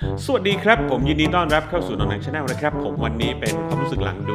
สวัสดีครับผมยินดีต้อนรับเข้าสู่นนท์หนังชาแนลนะครับผมวันนี้เป็นความรู้สึกหลังดู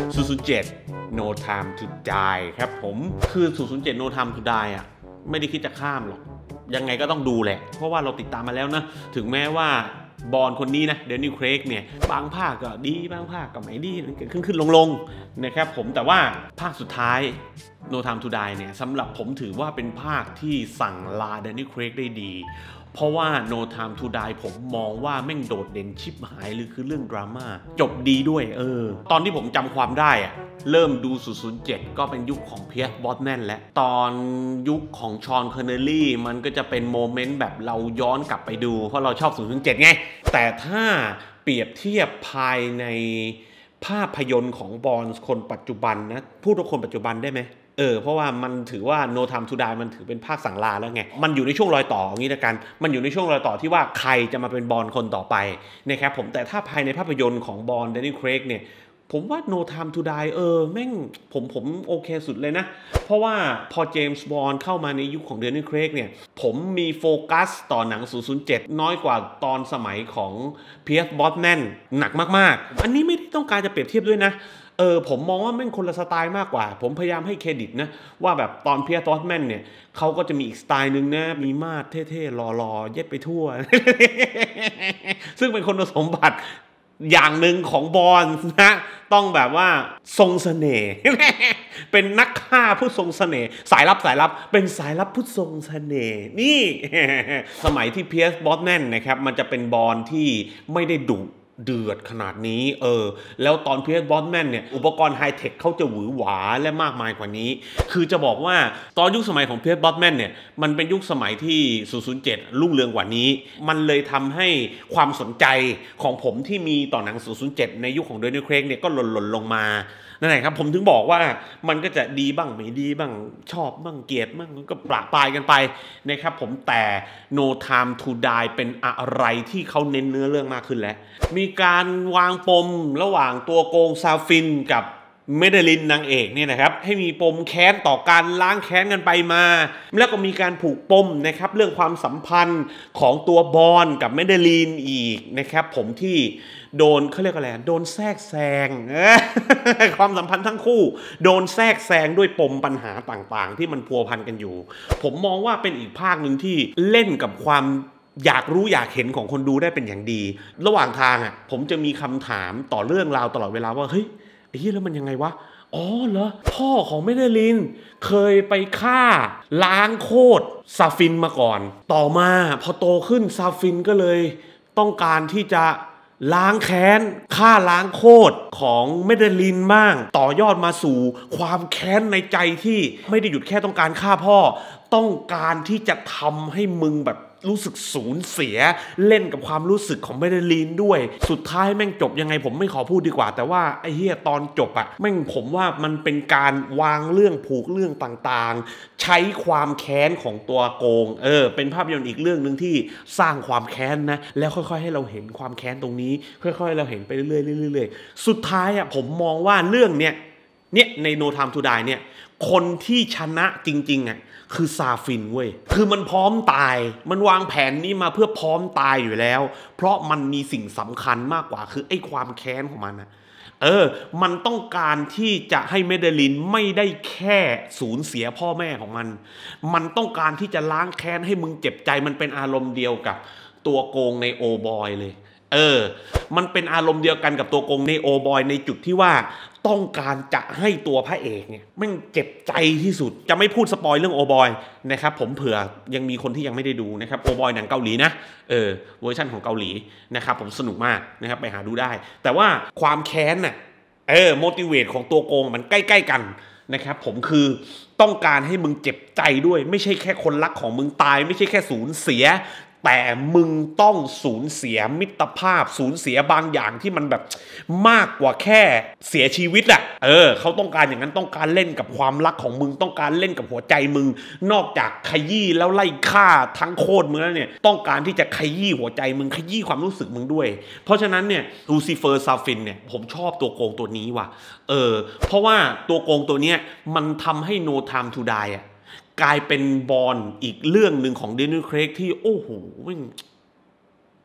007 No Time to Die ครับผมคือ007 No Time to Die อ่ะไม่ได้คิดจะข้ามหรอกยังไงก็ต้องดูแหละเพราะว่าเราติดตามมาแล้วนะถึงแม้ว่าบอนคนนี้นะเดนิล เครกเนี่ยบางภาคก็ดีบางภาคก็ไม่ดีขึ้นลงนะครับผมแต่ว่าภาคสุดท้าย No Time to Die เนี่ยสำหรับผมถือว่าเป็นภาคที่สั่งลาเดนิล เครกได้ดีเพราะว่า No Time to Die ผมมองว่าแม่งโดดเด่นชิบหายหรือคือเรื่องดราม่าจบดีด้วยตอนที่ผมจำความได้อะเริ่มดู007ก็เป็นยุคของเพียร์ส บรอสแนนและตอนยุคของชอนคอนเนลลี่มันก็จะเป็นโมเมนต์แบบเราย้อนกลับไปดูเพราะเราชอบ007ไงแต่ถ้าเปรียบเทียบภายในภาพยนตร์ของบอนด์คนปัจจุบันนะพูดว่าคนปัจจุบันได้ไหมเพราะว่ามันถือว่า No Time to Die มันถือเป็นภาคสั่งลาแล้วไงมันอยู่ในช่วงรอยต่ออย่างนี้ละกันมันอยู่ในช่วงรอยต่อที่ว่าใครจะมาเป็นบอนด์คนต่อไปนะครับผมแต่ถ้าภายในภาพยนตร์ของบอนด์ เดนิล เครกเนี่ยผมว่า No Time to Die แม่งผมโอเคสุดเลยนะเพราะว่าพอเจมส์บอนด์เข้ามาในยุคของเดนิล เครกเนี่ยผมมีโฟกัสต่อหนัง007น้อยกว่าตอนสมัยของเพียร์ส บรอสแนนหนักมากๆอันนี้ไม่ได้ต้องการจะเปรียบเทียบด้วยนะผมมองว่าแม่งคนละสไตล์มากกว่าผมพยายามให้เครดิตนะว่าแบบตอนเพียร์ส บรอสแนนเนี่ยเขาก็จะมีอีกสไตล์นึงนะมีมาดเท่ๆหล่อๆเย็ดไปทั่ว ซึ่งเป็นคุณสมบัติอย่างหนึ่งของบอนด์นะต้องแบบว่าทรงเสน่ห์ เป็นนักฆ่าผู้ทรงเสน่ห์สายลับเป็นสายลับผู้ทรงเสน่ห์นี่ สมัยที่เพียร์ส บรอสแนนนะครับมันจะเป็นบอนด์ที่ไม่ได้ดุเดือดขนาดนี้แล้วตอนเพียร์ส บรอสแนนเนี่ยอุปกรณ์ไฮเทคเขาจะหวือหวาและมากมายกว่านี้คือจะบอกว่าตอนยุคสมัยของเพียร์ส บรอสแนนเนี่ยมันเป็นยุคสมัยที่007รุ่งเรืองกว่านี้มันเลยทำให้ความสนใจของผมที่มีต่อหนัง007ในยุคของเดนิล เครกเนี่ยก็หล่นลงมานั่นแหละครับผมถึงบอกว่ามันก็จะดีบ้างไม่ดีบ้างชอบบ้างเกลียดบ้างก็ปะปายกันไปนะครับผมแต่ No Time to Die เป็นอะไรที่เขาเน้นเนื้อเรื่องมากขึ้นแล้วมีการวางปมระหว่างตัวโกงซาฟินกับเมเดลินนางเอกเนี่ยนะครับให้มีปมแค้นต่อการล้างแค้นกันไปมาแล้วก็มีการผูกปมนะครับเรื่องความสัมพันธ์ของตัวบอนกับเมเดลินอีกนะครับผมที่โดนเขาเรียกอะไรโดนแทรกแซง ความสัมพันธ์ทั้งคู่โดนแทรกแซงด้วยปมปัญหาต่างๆที่มันพัวพันกันอยู่ผมมองว่าเป็นอีกภาคหนึ่งที่เล่นกับความอยากรู้อยากเห็นของคนดูได้เป็นอย่างดีระหว่างทางผมจะมีคำถามต่อเรื่องราวตลอดเวลาว่าเฮ้ยไอ้เหี้ยแล้วมันยังไงวะอ๋อเหรอพ่อของเมเดลินเคยไปฆ่าล้างโคตรซาฟินมาก่อนต่อมาพอโตขึ้นซาฟินก็เลยต้องการที่จะล้างแค้นฆ่าล้างโคตรของเมเดลินบ้างต่อยอดมาสู่ความแค้นในใจที่ไม่ได้หยุดแค่ต้องการฆ่าพ่อต้องการที่จะทำให้มึงแบบรู้สึกสูญเสียเล่นกับความรู้สึกของเมเดลินด้วยสุดท้ายแม่งจบยังไงผมไม่ขอพูดดีกว่าแต่ว่าไอ้เหี้ยตอนจบแม่งผมว่ามันเป็นการวางเรื่องผูกเรื่องต่างๆใช้ความแค้นของตัวโกงเป็นภาพยนตร์อีกเรื่องนึงที่สร้างความแค้นนะแล้วค่อยๆให้เราเห็นความแค้นตรงนี้ค่อยๆเราเห็นไปเรื่อยๆสุดท้ายผมมองว่าเรื่องเนี้ยใน No Time to Die เนี่ยคนที่ชนะจริงๆคือซาฟินเว้ยคือมันพร้อมตายมันวางแผนนี้มาเพื่อพร้อมตายอยู่แล้วเพราะมันมีสิ่งสำคัญมากกว่าคือไอ้ความแค้นของมันมันต้องการที่จะให้เมเดลินไม่ได้แค่สูญเสียพ่อแม่ของมันต้องการที่จะล้างแค้นให้มึงเจ็บใจมันเป็นอารมณ์เดียวกับตัวโกงในโอบอยเลยมันเป็นอารมณ์เดียวกันกับตัวโกงในโอบอยในจุดที่ว่าต้องการจะให้ตัวพระเอกเนี่ยมันเจ็บใจที่สุดจะไม่พูดสปอยเรื่องโอบอยนะครับผมเผื่อยังมีคนที่ยังไม่ได้ดูนะครับโอบอยหนังเกาหลีนะเวอร์ชันของเกาหลีนะครับผมสนุกมากนะครับไปหาดูได้แต่ว่าความแค้นโมติเวตของตัวโกงมันใกล้ๆกันนะครับผมคือต้องการให้มึงเจ็บใจด้วยไม่ใช่แค่คนรักของมึงตายไม่ใช่แค่สูญเสียแต่มึงต้องสูญเสียมิตรภาพสูญเสียบางอย่างที่มันแบบมากกว่าแค่เสียชีวิตเขาต้องการอย่างนั้นต้องการเล่นกับความรักของมึงต้องการเล่นกับหัวใจมึงนอกจากขยี้แล้วไล่ฆ่าทั้งโคตรมึงแล้วเนี่ยต้องการที่จะขยี้หัวใจมึงขยี้ความรู้สึกมึงด้วยเพราะฉะนั้นเนี่ยลูซิเฟอร์ซาฟินเนี่ยผมชอบตัวโกงตัวนี้ว่ะเพราะว่าตัวโกงตัวเนี้ยมันทำให้ No Time to Die กลายเป็นบอนด์อีกเรื่องหนึ่งของเดนิล เครกที่โอ้โห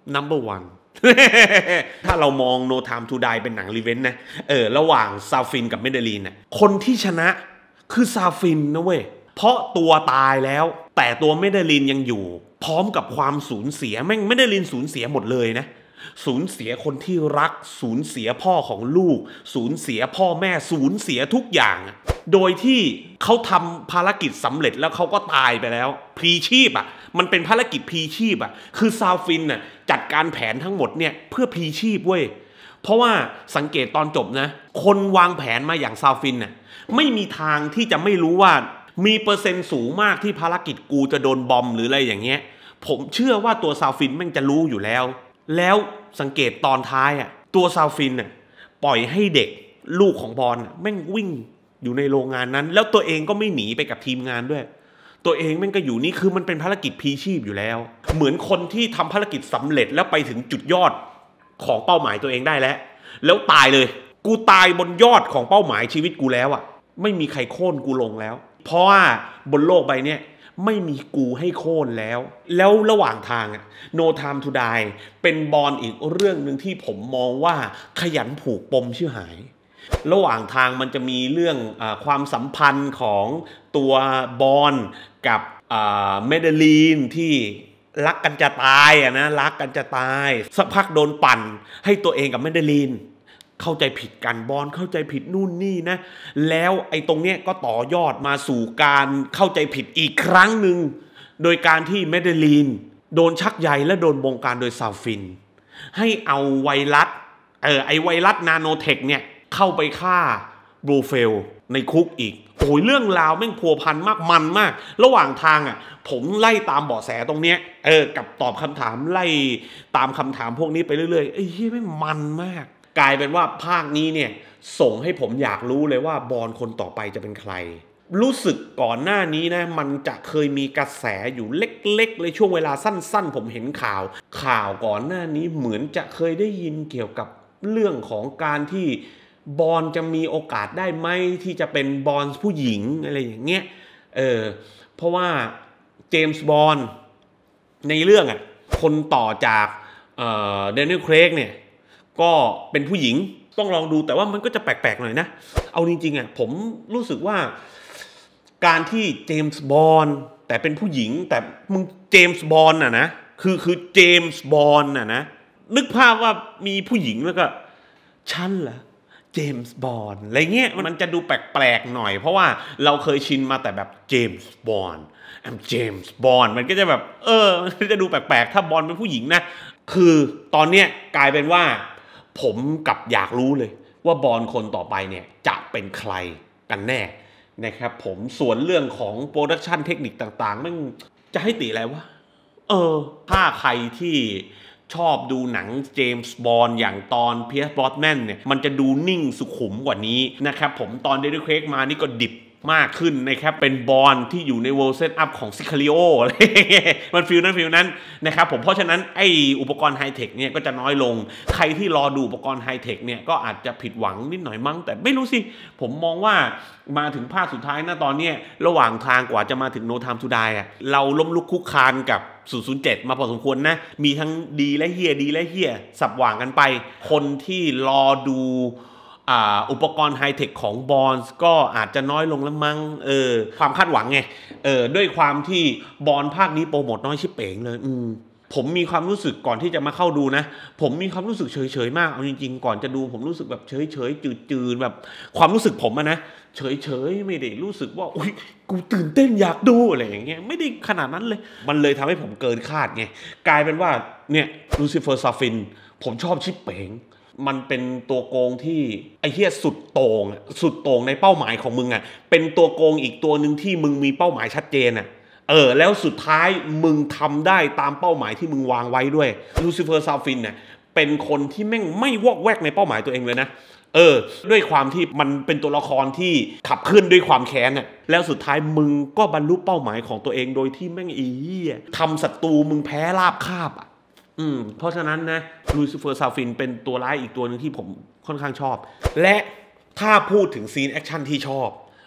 number one ถ้าเรามอง No Time to Die เป็นหนังรีเวนต์นะระหว่างซาฟินกับเมเดลีนนะคนที่ชนะคือซาฟินนะเว้ยเพราะตัวตายแล้วแต่ตัวเมเดลีนยังอยู่พร้อมกับความสูญเสียแม่งเมเดลีนสูญเสียหมดเลยนะสูญเสียคนที่รักสูญเสียพ่อของลูกสูญเสียพ่อแม่สูญเสียทุกอย่างโดยที่เขาทำภารกิจสำเร็จแล้วเขาก็ตายไปแล้วพลีชีพมันเป็นภารกิจพลีชีพคือซาฟินจัดการแผนทั้งหมดเนี่ยเพื่อพลีชีพเว้ยเพราะว่าสังเกตตอนจบนะคนวางแผนมาอย่างซาฟินไม่มีทางที่จะไม่รู้ว่ามีเปอร์เซ็นต์สูงมากที่ภารกิจกูจะโดนบอมหรืออะไรอย่างเงี้ยผมเชื่อว่าตัวซาฟินแม่งจะรู้อยู่แล้วสังเกตตอนท้ายตัวซาฟินปล่อยให้เด็กลูกของบอลแม่งวิ่งอยู่ในโรงงานนั้นแล้วตัวเองก็ไม่หนีไปกับทีมงานด้วยตัวเองแม่งก็อยู่นี่คือมันเป็นภารกิจพลีชีพอยู่แล้วเหมือนคนที่ทำภารกิจสำเร็จแล้วไปถึงจุดยอดของเป้าหมายตัวเองได้แล้วตายเลยกูตายบนยอดของเป้าหมายชีวิตกูแล้วไม่มีใครโค่นกูลงแล้วเพราะว่าบนโลกใบนี้ไม่มีกูให้โค่นแล้วระหว่างทาง No Time to Die เป็นบอลอีกเรื่องหนึ่งที่ผมมองว่าขยันผูกปมชื่อหายระหว่างทางมันจะมีเรื่องความสัมพันธ์ของตัวบอลกับเมเดลีนที่รักกันจะตายรักกันจะตายสักพักโดนปั่นให้ตัวเองกับเมเดลีนเข้าใจผิดกันบอลเข้าใจผิดนู่นนี่นะแล้วไอ้ตรงเนี้ยก็ต่อยอดมาสู่การเข้าใจผิดอีกครั้งหนึ่งโดยการที่เมเดลีนโดนชักใยและโดนบงการโดยซาฟินให้เอาไวรัสไอไวรัสนาโนเทคเนี่ยเข้าไปฆ่าบรูเฟลในคุกอีกโอ้ยเรื่องราวแม่งพัวพันมากมันมากระหว่างทางผมไล่ตามเบาะแสตรงเนี้ยกับตอบคำถามไล่ตามคำถามพวกนี้ไปเรื่อยๆไอ้เหี้ยแม่งมันมากกลายเป็นว่าภาคนี้เนี่ยส่งให้ผมอยากรู้เลยว่าบอลคนต่อไปจะเป็นใครรู้สึกก่อนหน้านี้นะมันจะเคยมีกระแสอยู่เล็กๆเลยช่วงเวลาสั้นๆผมเห็นข่าวก่อนหน้านี้เหมือนจะเคยได้ยินเกี่ยวกับเรื่องของการที่บอลจะมีโอกาสได้ไหมที่จะเป็นบอลผู้หญิงอะไรอย่างเงี้ยเพราะว่าเจมส์บอลในเรื่องคนต่อจากเดนิเอล เครกเนี่ยก็เป็นผู้หญิงต้องลองดูแต่ว่ามันก็จะแปลกๆหน่อยนะเอาจริงๆผมรู้สึกว่าการที่เจมส์บอนด์แต่เป็นผู้หญิงแต่มึงเจมส์บอนด์นะคือเจมส์บอนด์นะนึกภาพว่ามีผู้หญิงแล้วก็ฉันเหรอเจมส์บอนด์อะไรเงี้ยมันจะดูแปลกๆหน่อยเพราะว่าเราเคยชินมาแต่แบบเจมส์บอนด์เจมส์บอนด์มันก็จะแบบมันจะดูแปลกๆถ้าบอนด์เป็นผู้หญิงนะคือตอนเนี้ยกลายเป็นว่าผมกลับอยากรู้เลยว่าบอลคนต่อไปเนี่ยจะเป็นใครกันแน่นะครับผมส่วนเรื่องของโปรดักชันเทคนิคต่างๆมันจะให้ตีอะไรวะถ้าใครที่ชอบดูหนังเจมส์บอนด์อย่างตอนเพียร์ส บรอสแมนเนี่ยมันจะดูนิ่งสุขุมกว่านี้นะครับผมตอนเดนิเอล เครกมานี่ก็ดิบมากขึ้นนะครับเป็นบอลที่อยู่ในเวิลด์เซตอัพของซิคาริโออะไรมันฟิลนั้นนะครับผมเพราะฉะนั้นไออุปกรณ์ไฮเทคเนี่ยก็จะน้อยลงใครที่รอดูอุปกรณ์ไฮเทคเนี่ยก็อาจจะผิดหวังนิดหน่อยมั้งแต่ไม่รู้สิผมมองว่ามาถึงภาคสุดท้ายนะตอนนี้ระหว่างทางกว่าจะมาถึง No Time to Die เราล้มลุกคุกคานกับ007มาพอสมควรนะมีทั้งดีและเฮียสับหว่างกันไปคนที่รอดูอุปกรณ์ไฮเทคของบอลก็อาจจะน้อยลงแล้วมั้งความคาดหวังไงด้วยความที่บอลภาคนี้โปรโมทน้อยชิบเป๋งเลยผมมีความรู้สึกก่อนที่จะมาเข้าดูนะผมมีความรู้สึกเฉยๆมากเอาจริงๆก่อนจะดูผมรู้สึกแบบเฉยๆจืดๆแบบความรู้สึกผมนะเฉยๆไม่ได้รู้สึกว่าอุ๊ยกูตื่นเต้นอยากดูอะไรอย่างเงี้ยไม่ได้ขนาดนั้นเลยมันเลยทำให้ผมเกินคาดไงกลายเป็นว่าเนี่ยลูซิเฟอร์ ซาฟินผมชอบชิบเป๋งมันเป็นตัวโกงที่ไอ้เหี้ยสุดโต่งในเป้าหมายของมึงเป็นตัวโกงอีกตัวหนึ่งที่มึงมีเป้าหมายชัดเจนแล้วสุดท้ายมึงทำได้ตามเป้าหมายที่มึงวางไว้ด้วยลูซิเฟอร์ ซาฟินเป็นคนที่แม่งไม่วอกแวกในเป้าหมายตัวเองเลยนะด้วยความที่มันเป็นตัวละครที่ขับเคลื่อนด้วยความแค้นแล้วสุดท้ายมึงก็บรรลุเป้าหมายของตัวเองโดยที่แม่งทำศัตรูมึงแพ้ราบคาบเพราะฉะนั้นนะลูซิเฟอร์ ซาฟินเป็นตัวร้ายอีกตัวหนึ่งที่ผมค่อนข้างชอบและถ้าพูดถึงซีนแอคชั่นที่ชอบ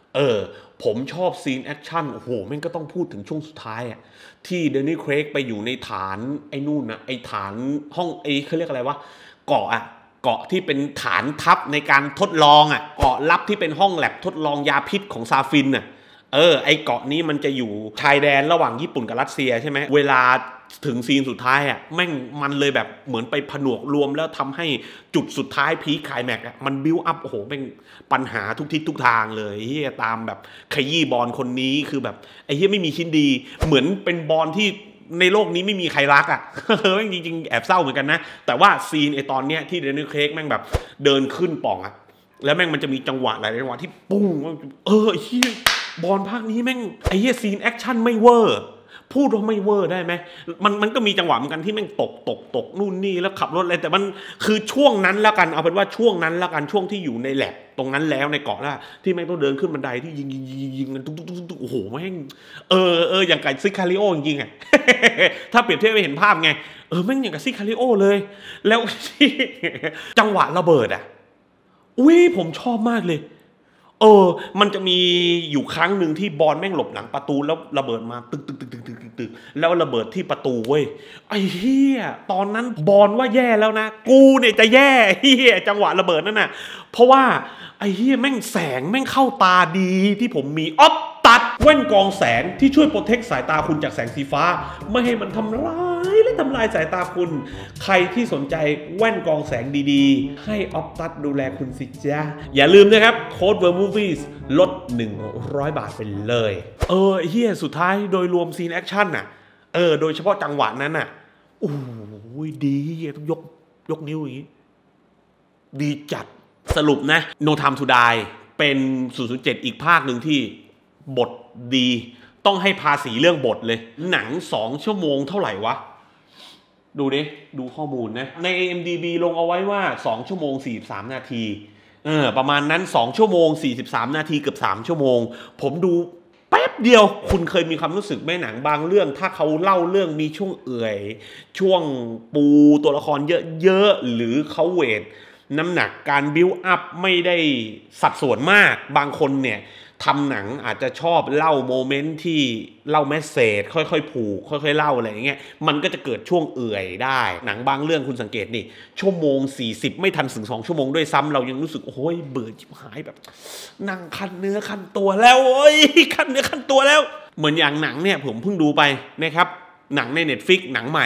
ผมชอบซีนแอคชั่นโอ้โหแม่งก็ต้องพูดถึงช่วงสุดท้ายอะที่เดนนี่เครกไปอยู่ในฐานไอ้นู่นนะไอ้ฐานห้องเขาเรียกอะไรวะเกาะอะเกาะที่เป็นฐานทัพในการทดลองอะเกาะลับที่เป็นห้องแลบทดลองยาพิษของซาฟินอะไอ้เกาะนี้มันจะอยู่ชายแดนระหว่างญี่ปุ่นกับรัสเซียใช่ไหมเวลาถึงซีนสุดท้ายอ่ะแม่งมันเลยแบบเหมือนไปผนวกรวมแล้วทำให้จุดสุดท้ายพีคไคลแม็กซ์อ่ะมันบิวอัพโอ้โหเป็นปัญหาทุกทิศทุกทางเลยเฮียตามแบบขยี้บอลคนนี้คือแบบไอ้เฮียไม่มีชิ้นดีเหมือนเป็นบอลที่ในโลกนี้ไม่มีใครรักอ่ะ จริงๆแอบเศร้าเหมือนกันนะแต่ว่าซีนไอ้ตอนเนี้ยที่เดนนิสเครกแม่งแบบเดินขึ้นป่องอ่ะแล้วแม่งมันจะมีจังหวะหลายจังหวะที่ปุ้งเฮียบอลภาคนี้แม่งไอ้เหี้ยซีนแอคชั่นไม่เวอร์พูดว่าไม่เวอร์ได้ไหมมันก็มีจังหวะเหมือนกันที่แม่งตกนู่นนี่แล้วขับรถอะไรแต่มันคือช่วงนั้นแล้วกันเอาเป็นว่าช่วงนั้นแล้วกันช่วงที่อยู่ในแลบตรงนั้นแล้วในเกาะแล้วที่แม่งต้องเดินขึ้นบันไดที่ยิงกันตุ๊กโอ้โหแม่งอย่างกับซิคาริโอจริงๆอ่ะ ถ้าเปรียบเทียบไปเห็นภาพไงแม่งอย่างกับซิคาริโอเลยแล้วจังหวะระเบิดอ่ะอุ้ยผมชอบมากเลยมันจะมีอยู่ครั้งหนึ่งที่บอลแม่งหลบหลังประตูแล้วระเบิดมาตึกแล้วระเบิดที่ประตูเว้ยไอ้เหี้ยตอนนั้นบอลว่าแย่แล้วนะกูเนี่ยจะแย่เหี้ยจังหวะระเบิดนั่นน่ะเพราะว่าไอ้เหี้ยแม่งแสงแม่งเข้าตาดีที่ผมมีตัดแว่นกรองแสงที่ช่วยโปรเทคสายตาคุณจากแสงสีฟ้าไม่ให้มันทำร้ายและทำลายสายตาคุณใครที่สนใจแว่นกรองแสงดีๆให้ออฟตัดดูแลคุณสิจ้าอย่าลืมนะครับโค้ด Vermovies ลด100 บาทไปเลยเฮียสุดท้ายโดยรวมซีนแอคชั่นน่ะโดยเฉพาะจังหวะนั้นน่ะโอ้ยดีต้องยกนิ้วอย่างนี้ดีจัดสรุปนะ No Time to Die เป็น007อีกภาคหนึ่งที่บทดีต้องให้ภาษีเรื่องบทเลยหนัง2 ชั่วโมงเท่าไหร่วะดูข้อมูลนะใน IMDb ลงเอาไว้ว่า2 ชั่วโมง 43 นาทีประมาณนั้น2 ชั่วโมง 43 นาทีเกือบ3 ชั่วโมงผมดูแป๊บเดียวคุณเคยมีความรู้สึกไหมหนังบางเรื่องถ้าเขาเล่าเรื่องมีช่วงเอื่อยช่วงปูตัวละครเยอะๆหรือเขาเวทน้ำหนักการบิวอัพไม่ได้สัดส่วนมากบางคนเนี่ยทำหนังอาจจะชอบเล่าโมเมนต์ที่เล่าแมสเสจค่อยๆผูกค่อยๆเล่าอะไรอย่างเงี้ยมันก็จะเกิดช่วงเอื่อยได้หนังบางเรื่องคุณสังเกตนี่ชั่วโมง40ไม่ทันถึง2 ชั่วโมงด้วยซ้ำเรายังรู้สึกโอ้ยเบื่อชิบหายแบบนั่งคันเนื้อคันตัวแล้วโอ้ยคันเนื้อคันตัวแล้วเหมือนอย่างหนังเนี่ยผมเพิ่งดูไปนะครับหนังใน Netflix หนังใหม่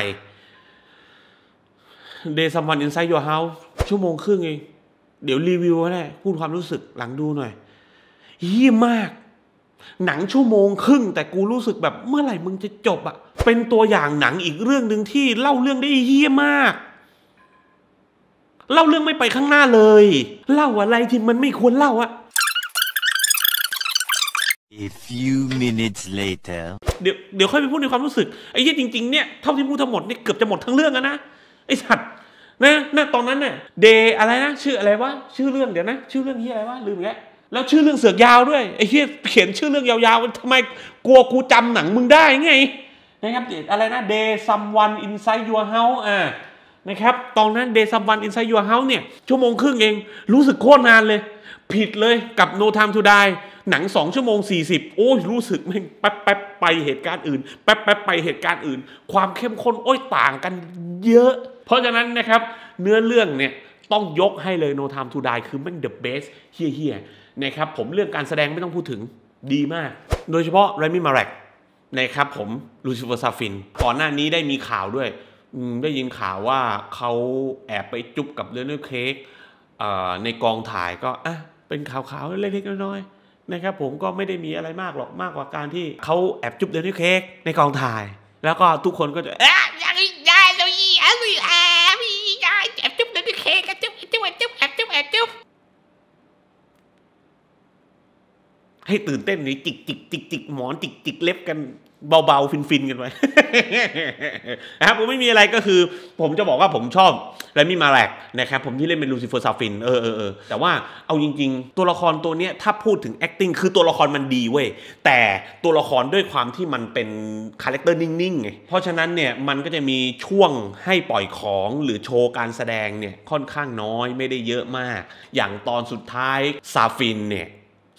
Day Someone Inside Your House ชั่วโมงครึ่งเองเดี๋ยวรีวิวให้พูดความรู้สึกหลังดูหน่อยเยี่ยมมากหนังชั่วโมงครึ่งแต่กูรู้สึกแบบเมื่อไหร่มึงจะจบอะเป็นตัวอย่างหนังอีกเรื่องหนึ่งที่เล่าเรื่องได้เยี่ยมมากเล่าเรื่องไม่ไปข้างหน้าเลยเล่าอะไรที่มันไม่ควรเล่าอะ A few minutes later เดี๋ยวค่อยไปพูดในความรู้สึกไอ้ยี่จริงๆเนี่ยเท่าที่พูดทั้งหมดนี่เกือบจะหมดทั้งเรื่องอะนะไอ้สัตว์นะตอนนั้นเนี่ยเดย์อะไรนะชื่ออะไรวะชื่อเรื่องเดี๋ยวนะชื่อเรื่องที่อะไรวะลืมแล้วชื่อเรื่องเสือกยาวด้วยไอ้เหี้ยเขียนชื่อเรื่องยาวๆทำไมกลัวกูจำหนังมึงได้ไงนะครับอะไรนะ Day Someone Inside Your House นะครับตอนนั้น Day Someone Inside Your House เนี่ยชั่วโมงครึ่งเองรู้สึกโคตรนานเลยผิดเลยกับ No Time to Die หนัง2 ชั่วโมง 40โอ้ยรู้สึกแม่งแป๊บไปเหตุการณ์อื่นแป๊บไปเหตุการณ์อื่นความเข้มข้นโอ้ยต่างกันเยอะเพราะฉะนั้นนะครับเนื้อเรื่องเนี่ยต้องยกให้เลย No Time to Die คือแม่ง the best เฮี้ยนะครับผมเรื่องการแสดงไม่ต้องพูดถึงดีมากโดยเฉพาะเรมิมาแร็กนะครับผมลูซิเฟอร์ซาฟินก่อนหน้านี้ได้มีข่าวด้วยได้ยินข่าวว่าเขาแอบไปจุ๊บกับเดนนิสเครกในกองถ่ายก็เป็นข่าวๆเล็กๆน้อยๆนะครับผมก็ไม่ได้มีอะไรมากหรอกมากกว่าการที่เขาแอบจุ๊บเดนนิสเครกในกองถ่ายแล้วก็ทุกคนก็จะยังได้เลยแอบจุ๊บเดนนิสเครกจุ๊บให้ตื่นเต้นนี่จิกหมอนจิกเล็บกันเบาๆฟินกันไป นะครับผมไม่มีอะไรก็คือผมจะบอกว่าผมชอบเรมิมาแร็กนะครับผมที่เล่นเป็นลูซิเฟอร์ซาฟินแต่ว่าเอาจริงๆตัวละครตัวเนี้ยถ้าพูดถึง acting คือตัวละครมันดีเว้ยแต่ตัวละครด้วยความที่มันเป็นคาแรคเตอร์นิ่งๆไงเพราะฉะนั้นเนี่ยมันก็จะมีช่วงให้ปล่อยของหรือโชว์การแสดงเนี่ยค่อนข้างน้อยไม่ได้เยอะมากอย่างตอนสุดท้ายซาฟินเนี่ย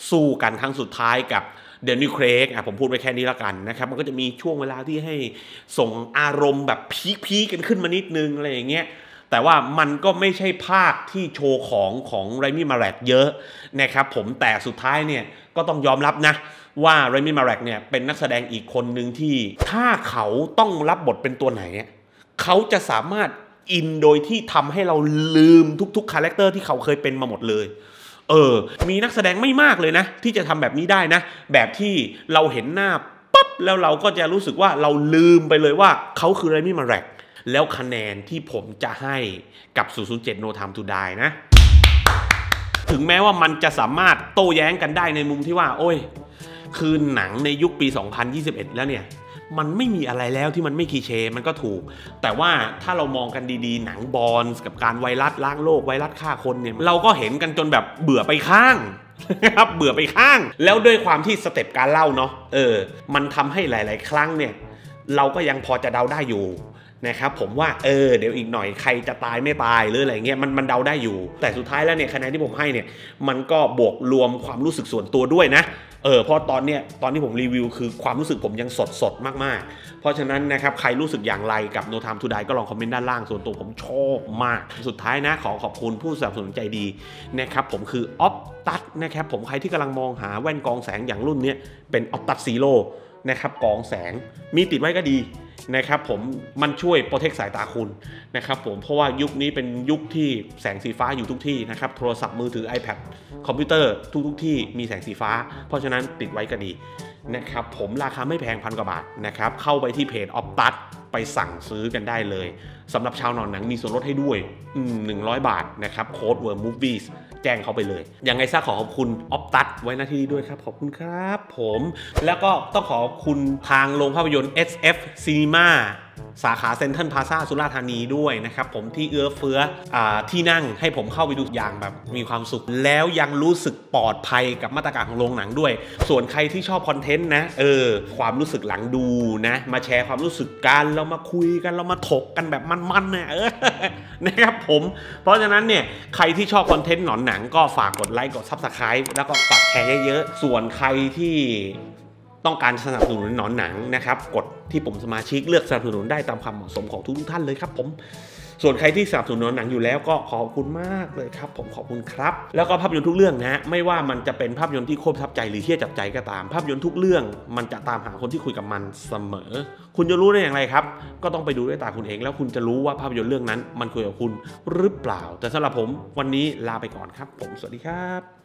สู้กันครั้งสุดท้ายกับเดนนิส เครกผมพูดไปแค่นี้แล้วกันนะครับมันก็จะมีช่วงเวลาที่ให้ส่งอารมณ์แบบพีคกันขึ้นมานิดนึงอะไรอย่างเงี้ยแต่ว่ามันก็ไม่ใช่ภาคที่โชว์ของไรมี่มาแร็กเยอะนะครับผมแต่สุดท้ายเนี่ยก็ต้องยอมรับนะว่าไรมี่มาแร็กเนี่ยเป็นนักแสดงอีกคนหนึ่งที่ถ้าเขาต้องรับบทเป็นตัวไหนเขาจะสามารถอินโดยที่ทำให้เราลืมทุกๆคาแรคเตอร์ที่เขาเคยเป็นมาหมดเลยมีนักแสดงไม่มากเลยนะที่จะทำแบบนี้ได้นะแบบที่เราเห็นหน้าปั๊บแล้วเราก็จะรู้สึกว่าเราลืมไปเลยว่าเขาคือไรมี่มาแร็กแล้วคะแนนที่ผมจะให้กับ007 No Time to Die นะถึงแม้ว่ามันจะสามารถโต้แย้งกันได้ในมุมที่ว่าโอ้ยคือหนังในยุคปี 2021 แล้วเนี่ยมันไม่มีอะไรแล้วที่มันไม่คลีเช่มันก็ถูกแต่ว่าถ้าเรามองกันดีๆหนังบอนส์กับการไวรัสล้างโลกไวรัสฆ่าคนเนี่ยเราก็เห็นกันจนแบบเบื่อไปข้างนะครับเบื่อไปข้างแล้วด้วยความที่สเต็ปการเล่าเนาะมันทำให้หลายๆครั้งเนี่ยเราก็ยังพอจะเดาได้อยู่นะครับผมว่าเดี๋ยวอีกหน่อยใครจะตายไม่ตายหรืออะไรเงี้ยมันเดาได้อยู่แต่สุดท้ายแล้วเนี่ยคะแนนที่ผมให้เนี่ยมันก็บวกรวมความรู้สึกส่วนตัวด้วยนะเพราะตอนที่ผมรีวิวคือความรู้สึกผมยังสดมากๆเพราะฉะนั้นนะครับใครรู้สึกอย่างไรกับ No Time to Die ก็ลองคอมเมนต์ด้านล่างส่วนตัวผมชอบมากสุดท้ายนะขอขอบคุณผู้สนับสนุนใจดีนะครับผมคือ Optus นะครับผมใครที่กำลังมองหาแว่นกรองแสงอย่างรุ่นนี้เป็น Optus Zero นะครับกรองแสงมีติดไว้ก็ดีนะครับผมมันช่วยโปรเทคสายตาคุณนะครับผมเพราะว่ายุคนี้เป็นยุคที่แสงสีฟ้าอยู่ทุกที่นะครับโทรศัพท์มือถือ iPad คอมพิวเตอร์ทุกที่มีแสงสีฟ้าเพราะฉะนั้นติดไว้ก็ดีนะครับผมราคาไม่แพง1,000 กว่าบาทนะครับเข้าไปที่เพจ Optus ไปสั่งซื้อกันได้เลยสำหรับชาวนอนหนังมีส่วนลดให้ด้วย100 บาทนะครับโค้ด World Movies แจ้งเขาไปเลยยังไงซะขอบคุณ Optus ไว้หน้าที่ด้วยครับขอบคุณครับผมแล้วก็ต้องขอบคุณทางโรงภาพยนตร์ SF Cinema สาขาเซ็นทรัลพลาซ่าสุราษฎร์ธานีด้วยนะครับผมที่เอื้อเฟื้อที่นั่งให้ผมเข้าไปดูอย่างแบบมีความสุขแล้วยังรู้สึกปลอดภัยกับมาตรการของโรงหนังด้วยส่วนใครที่ชอบคอนเทนต์นะความรู้สึกหลังดูนะมาแชร์ความรู้สึกกันเรามาคุยกันเรามาถกกันแบบมันๆเนี่ยนะครับผมเพราะฉะนั้นเนี่ยใครที่ชอบคอนเทนต์หนอนหนังก็ฝากกดไลค์กด Subscribe แล้วก็ฝากแชร์เยอะๆส่วนใครที่ต้องการสนับสนุนหนอนหนังนะครับกดที่ปุ่มสมาชิกเลือกสนับสนุนได้ตามความเหมาะสมของทุกท่านเลยครับผมส่วนใครที่สนับสนุนหนอนหนังอยู่แล้วก็ขอบคุณมากเลยครับผมขอบคุณครับแล้วก็ภาพยนตร์ทุกเรื่องนะไม่ว่ามันจะเป็นภาพยนตร์ที่โคตรประทับใจหรือที่จับใจก็ตามภาพยนตร์ทุกเรื่องมันจะตามหาคนที่คุยกับมันเสมอคุณจะรู้ได้อย่างไรครับก็ต้องไปดูด้วยตาคุณเองแล้วคุณจะรู้ว่าภาพยนตร์เรื่องนั้นมันคุยกับคุณหรือเปล่าแต่สำหรับผมวันนี้ลาไปก่อนครับผมสวัสดีครับ